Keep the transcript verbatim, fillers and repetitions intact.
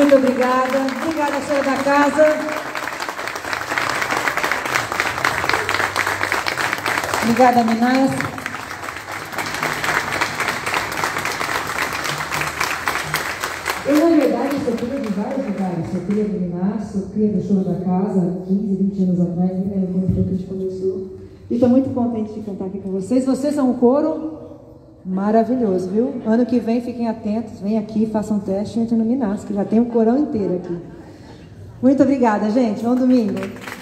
Muito obrigada. Obrigada, senhora da casa. Obrigada, Minas. Eu, na verdade, sou filha de vários lugares. Sou filha de Minas, sou filha do show da casa, quinze, vinte anos atrás, nem lembro quando foi que a gente começou. E estou muito contente de cantar aqui com vocês. Vocês são um coro maravilhoso, viu? Ano que vem, fiquem atentos, vem aqui, façam um teste e entrem no Minas, que já tem um corão inteiro aqui. Muito obrigada, gente. Bom domingo.